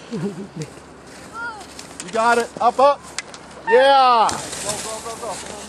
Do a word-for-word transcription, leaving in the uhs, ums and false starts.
You got it. Up, up. Yeah. Go, go, go, go.